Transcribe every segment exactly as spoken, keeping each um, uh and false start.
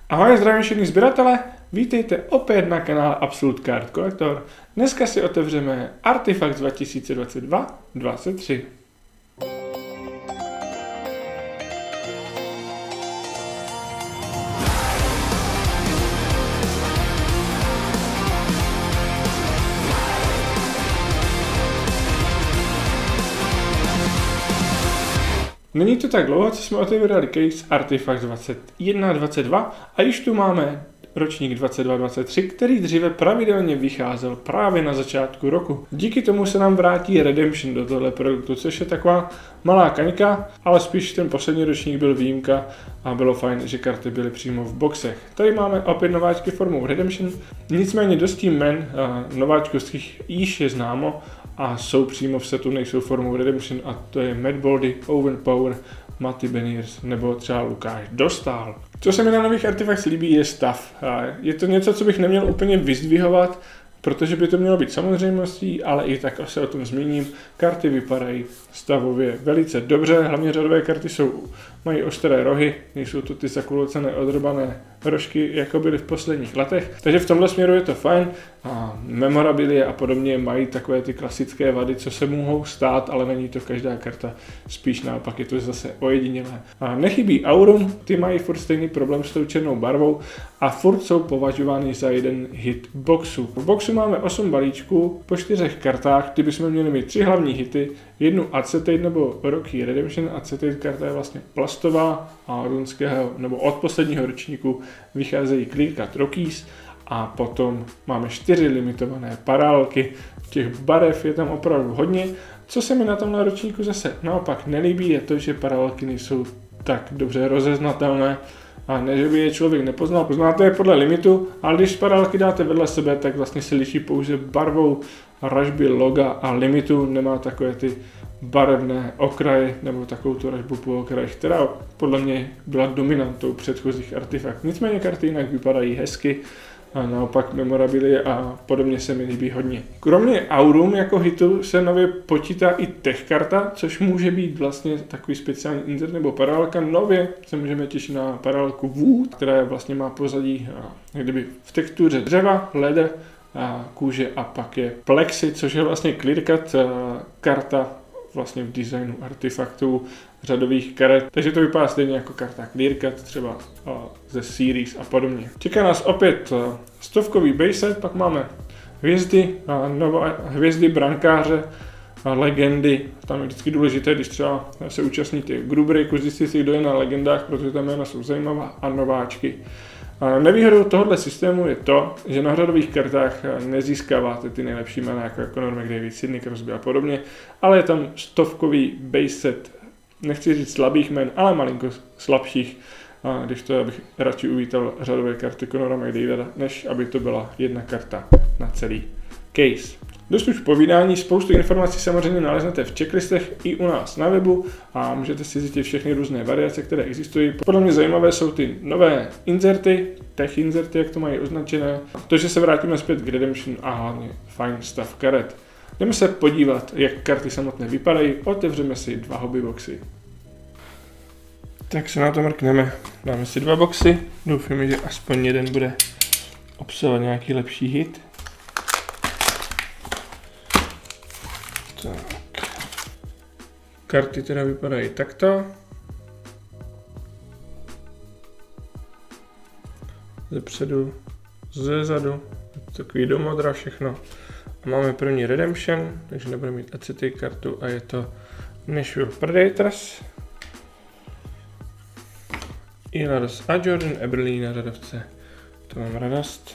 Ahoj, zdravím všichni sběratele, vítejte opět na kanále Absolute Card Collector. Dneska si otevřeme Artifacts dva tisíce dvacet dva dvacet tři. Není to tak dlouho, co jsme otevřeli case Artifacts dvacet jedna dvacet dva a již tu máme ročník dvacet dva dvacet tři, který dříve pravidelně vycházel právě na začátku roku. Díky tomu se nám vrátí Redemption do tohle produktu, což je taková malá kaňka, ale spíš ten poslední ročník byl výjimka a bylo fajn, že karty byly přímo v boxech. Tady máme opět nováčky formou Redemption, nicméně dosti men nováčkovských již je známo a jsou přímo v setu, nejsou formou Redemption, a to je Matt Boldy, Owen Power, Matty Beniers nebo třeba Lukáš Dostál. Co se mi na nových Artifacts líbí, je stav. Je to něco, co bych neměl úplně vyzdvihovat, protože by to mělo být samozřejmostí, ale i tak se o tom zmíním. Karty vypadají stavově velice dobře, hlavně řadové karty jsou, mají ostré rohy, nejsou to ty zakulucené odrbané rožky, jako byly v posledních letech. Takže v tomhle směru je to fajn. A memorabilie a podobně mají takové ty klasické vady, co se mohou stát, ale není to každá karta, spíš naopak je to zase ojedinělé. A nechybí Aurum, ty mají furt stejný problém s tou černou barvou a furt jsou považovány za jeden hit boxu. V boxu máme osm balíčků, po čtyřech kartách, ty bychom měli mít tři hlavní hity, jednu Acetate nebo Rocky Redemption. Acetate karta je vlastně plastová a runského nebo od posledního ročníku vycházejí Clear Cut Rockies. A potom máme čtyři limitované parálky, těch barev je tam opravdu hodně. Co se mi na tomhle ročníku zase naopak nelíbí, je to, že parálky nejsou tak dobře rozeznatelné. A ne, že by je člověk nepoznal, poznáte je podle limitu, ale když parálky dáte vedle sebe, tak vlastně se liší pouze barvou ražby loga a limitu, nemá takové ty barevné okraje nebo takovou tu ražbu po okrajích, která podle mě byla dominantou předchozích artefaktů. Nicméně karty jinak vypadají hezky. A naopak memorabilie a podobně se mi líbí hodně. Kromě Aurum jako hitu se nově počítá i tech karta, což může být vlastně takový speciální insert nebo paralelka. Nově se můžeme těšit na paralelku Wood, která vlastně má pozadí kdyby v textuře dřeva, leder, a kůže a pak je plexi, což je vlastně clear cut karta vlastně v designu artefaktů řadových karet, takže to vypadá stejně jako karta Clear Cut, třeba ze Series a podobně. Čeká nás opět stovkový base set, pak máme hvězdy, nové hvězdy, brankáře, legendy. Tam je vždycky důležité, když třeba se účastníte Grubreaku, zjistit si, kdo je na legendách, protože ta jména jsou zajímavá, a nováčky. A nevýhodou tohoto systému je to, že na řadových kartách nezískáváte ty nejlepší jména, jako Conor McDavid, Sidney Crosby a podobně, ale je tam stovkový base set, nechci říct slabých jmen, ale malinko slabších, a když to bych radši uvítal řadové karty Conora McDavida, než aby to byla jedna karta na celý case. Dost už povídání, spoustu informací samozřejmě naleznete v checklistech i u nás na webu a můžete si zjistit všechny různé variace, které existují. Podle mě zajímavé jsou ty nové inserty, tech inserty, jak to mají označené, to, že se vrátíme zpět k Redemption a hlavně fajn stav karet. Jdeme se podívat, jak karty samotné vypadají, otevřeme si dva hobby boxy. Tak se na to mrkneme, dáme si dva boxy, doufám, že aspoň jeden bude obsahovat nějaký lepší hit. Tak. Karty teda vypadají takto. Zepředu, zezadu, takový do modra všechno. A máme první Redemption, takže nebudeme mít Acetate kartu a je to Nashville Predators. Ilaros a Jordan Eberle na řadovce. To mám radost.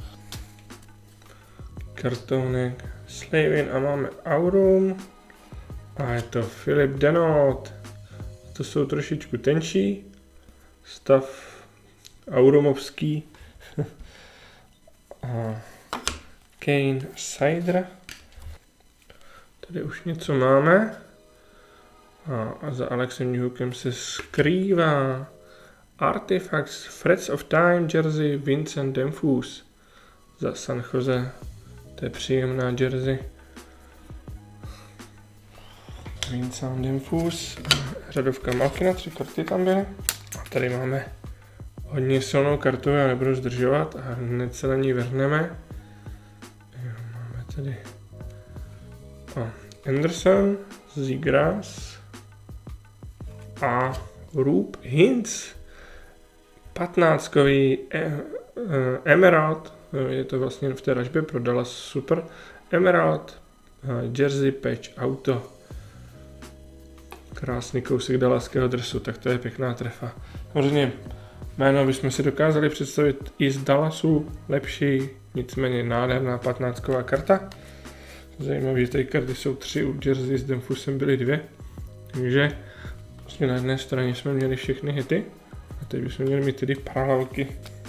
Kartonek. Slavin a máme Aurum a je to Philip Danault. To jsou trošičku tenčí, stav aurumovský. A Kane Cider. Tady už něco máme. A, a za Alexem Newhookem se skrývá Artifacts Threads of Time jersey Vincent Damphousse za San Jose. To je příjemná jersey. Vincent Damphousse, řadovka Malkina, tři karty tam byly. A tady máme hodně silnou kartu, já nebudu zdržovat a hned se na ní vrhneme. Jo, máme tady o, Anderson, Zegras a Roop Hintz. patnáctkový e, e, Emerald, je to vlastně v té ražbě pro Dallas, super. Emerald, e, Jersey Patch Auto. Krásný kousek dallaského dresu, tak to je pěkná trefa. Samozřejmě jméno bychom si dokázali představit i z Dallasu, lepší, nicméně nádherná patnáctková karta. Zajímavé, že tady karty jsou tři, u Jersey s Demfusem byly dvě. Takže vlastně na jedné straně jsme měli všechny hity a teď bychom měli mít tedy paralelky.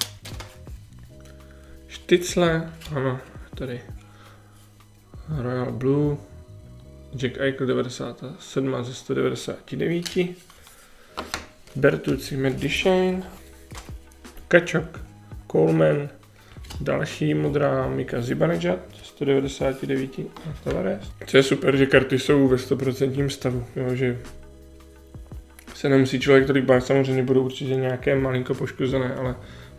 Štycle, ano, tady Royal Blue, Jack Eichel devadesát sedm ze sto devadesát devět, Bertucci, Matt Duchene, Tkachuk, Coleman, další modrá Mika Zibanejad sto devadesát devět a Tavares. Co je super, že karty jsou ve sto procent stavu, jo, že se nemusí člověk tolik bát, samozřejmě budou určitě nějaké malinko poškozené, ale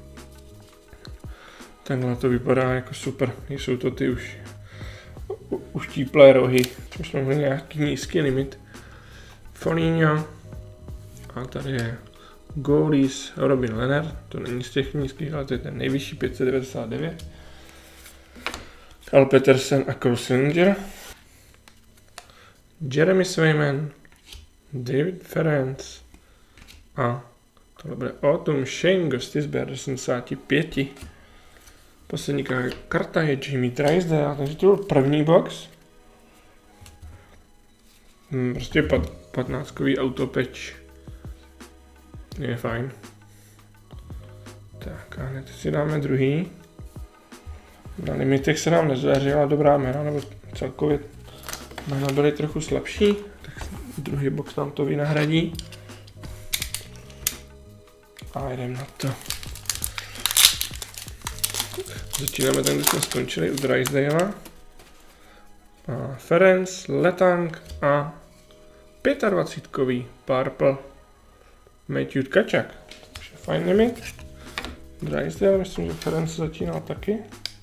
tenhle to vypadá jako super, jsou to ty už uštíplé rohy, což jsme měli nějaký nízký limit. Foligno a tady je Goalies Robin Lehner, to není z těch nízkých, ale to je ten nejvyšší pět set devadesát devět. Cal Petersen a Cole Sillinger. Jeremy Swayman, David Ferenc a tohle bude Autumn Shane Gostisbehere do sedmdesát pět. Poslední karta je Jamie Drysdale, takže to byl první box. Hmm, prostě patnáctkový autopatch. Je fajn. Tak a hned si dáme druhý. Na limitech se nám nezdařila dobrá jména, nebo celkově jména byly trochu slabší, tak druhý box nám to vynahradí. A jdem na to. Začínáme tam, kde jsme skončili, u Drysdale. A Ferenc, Letang a dvacetpětkový Purple Matthew Tkachuk. To je fajn limit. Drysdale, myslím, že Ferenc začínal taky.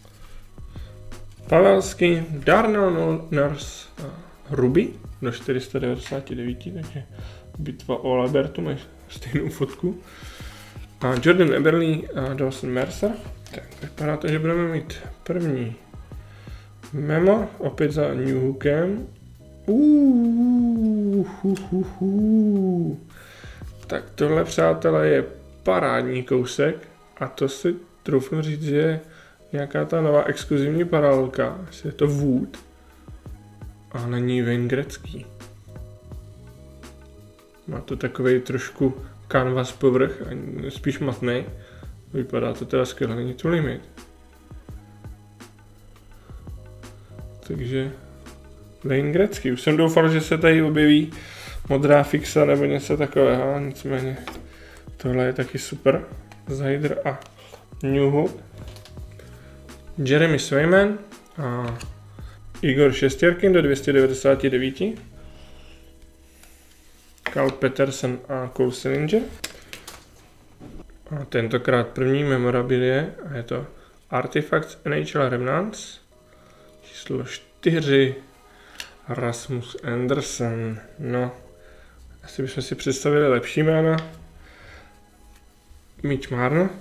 Pavelský, Darnell Nurse a Ruby do čtyři sta devadesát devět, takže bitva o Albertu, mají stejnou fotku. A Jordan Eberle a Dawson Mercer. Tak vypadá to, že budeme mít první memo, opět za New Hookem. Uh, hu, hu, hu. Tak tohle, přátelé, je parádní kousek a to si troufnu říct, že je nějaká ta nová exkluzivní paralelka, je to Wood a není Wayne Gretzky. Má to takovej trošku canvas povrch, spíš matnej. Vypadá to teda skvěle, není to limit. Takže Wayne Gretzky. Už jsem doufal, že se tady objeví modrá fixa nebo něco takového, nicméně tohle je taky super. Zajdr a New Hook. Jeremy Swayman a Igor Shesterkin do dvě stě devadesát devět. Cal Petersen a Cole Sillinger. A tentokrát první memorabilie a je to Artifacts N H L Remnants číslo čtyři Rasmus Anderson. No, asi bychom si představili lepší jména. Mitch Marner.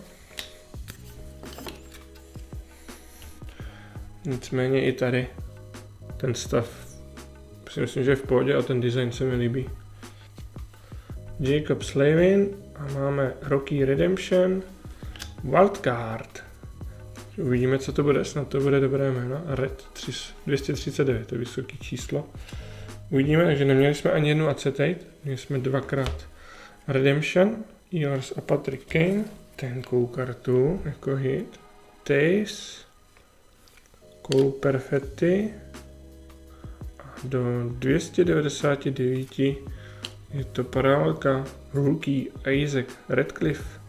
Nicméně i tady ten stav si myslím, že je v pohodě a ten design se mi líbí. Jacob Slavin a máme Rocky Redemption Wildcard. Uvidíme, co to bude, snad to bude dobré jméno. Red dvě stě třicet devět, to je vysoké číslo. Uvidíme, takže neměli jsme ani jednu acetate, měli jsme dvakrát Redemption, Ehlers a Patrick Kane, tenkou kartu jako hit, Taves, Cole Perfetti a do dvě stě devadesát devět je to paralelka Rookie Isaac Radcliffe.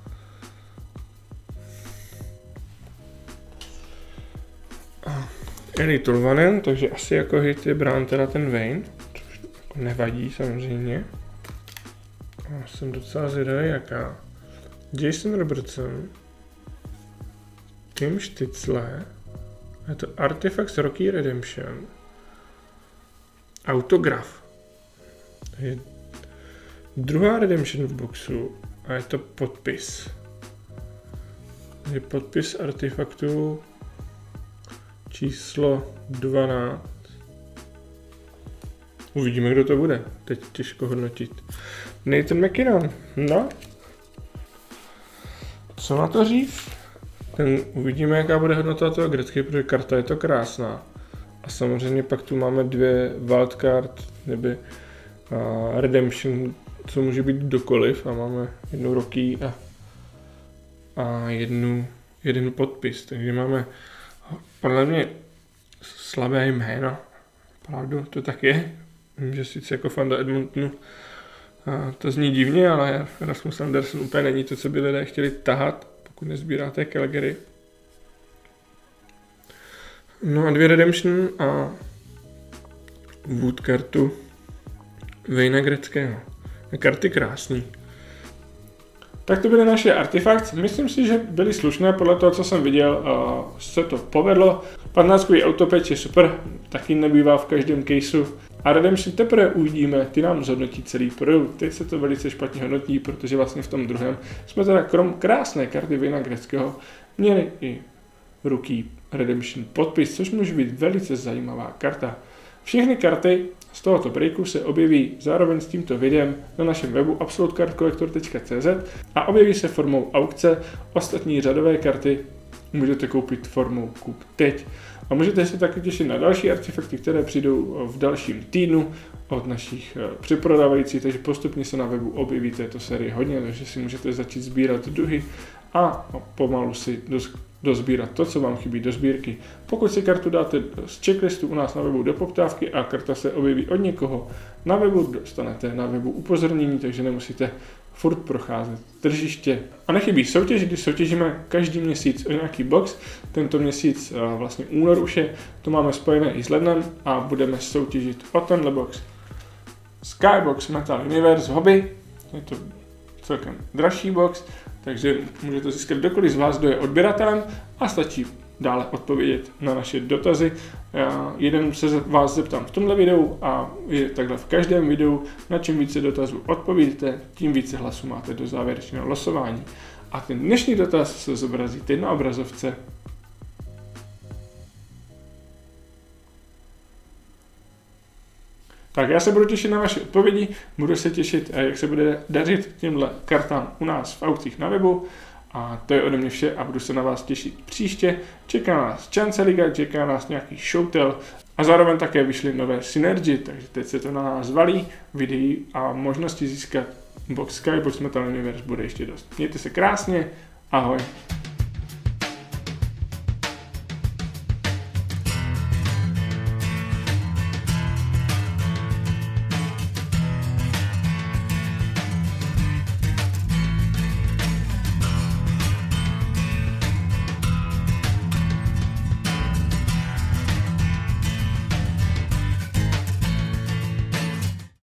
Eli Tolvanen, takže asi jako hit je brán teda ten Wayne, což nevadí samozřejmě. A jsem docela zvědavý, jaká Jason Robertson, Tim Štycle, je to Artifacts Rocky Redemption, autograf. Je druhá Redemption v boxu a je to podpis. Je podpis artefaktu číslo dvanáct. Uvidíme, kdo to bude. Teď těžko hodnotit. Nathan McKinnon. No. Co na to říct? Ten uvidíme, jaká bude hodnota toho grecky, protože karta je to krásná. A samozřejmě pak tu máme dvě wildcard, nebo a redemption, co může být kdokoliv. A máme jednu Rocky a, a jednu, jeden podpis. Takže máme podle mě slabé jméno. Pravdu, to tak je. Vím, že sice jako fan do Edmontonu a to zní divně, ale Rasmus Andersson úplně není to, co by lidé chtěli tahat, pokud nezbíráte Calgary. No a dvě Redemption a Wood kartu Wayna Gretzkyho. Karty krásný. Tak to byly naše artefakty. Myslím si, že byly slušné podle toho, co jsem viděl. Se to povedlo. patnáctkový autopatch je super, taky nebývá v každém caseu. A Redemption teprve uvidíme, ty nám zhodnotí celý produkt. Teď se to velice špatně hodnotí, protože vlastně v tom druhém jsme teda krom krásné karty Wayna Gretzkyho měli i Rookie Redemption podpis, což může být velice zajímavá karta. Všechny karty z tohoto breaku se objeví zároveň s tímto videem na našem webu absolute card collector tečka cé zet a objeví se formou aukce. Ostatní řadové karty můžete koupit formou kup teď. A můžete se taky těšit na další artefakty, které přijdou v dalším týdnu od našich přeprodávajících, takže postupně se na webu objeví této série hodně, takže si můžete začít sbírat duhy a pomalu si dozbírat to, co vám chybí do sbírky. Pokud si kartu dáte z checklistu u nás na webu do poptávky a karta se objeví od někoho na webu, dostanete na webu upozornění, takže nemusíte furt procházet tržiště. A nechybí soutěž, když soutěžíme každý měsíc o nějaký box. Tento měsíc, vlastně únor už je, to máme spojené i s lednem a budeme soutěžit o tenhle box. Skybox Metal Universe Hobby, je to celkem dražší box, takže můžete získat kdokoliv z vás, kdo je odběratelem a stačí dále odpovědět na naše dotazy. Já jeden se vás zeptám v tomhle videu a je takhle v každém videu. Na čím více dotazů odpovíte, tím více hlasů máte do závěrečného losování. A ten dnešní dotaz se zobrazí teď na obrazovce. Tak já se budu těšit na vaše odpovědi, budu se těšit, jak se bude dařit těmhle kartám u nás v aukcích na webu. A to je ode mě vše a budu se na vás těšit příště. Čeká nás Chance Liga, čeká nás nějaký showtel a zároveň také vyšly nové Synergy, takže teď se to na nás valí, videí a možnosti získat box Skybox Metal Universe bude ještě dost. Mějte se krásně, ahoj.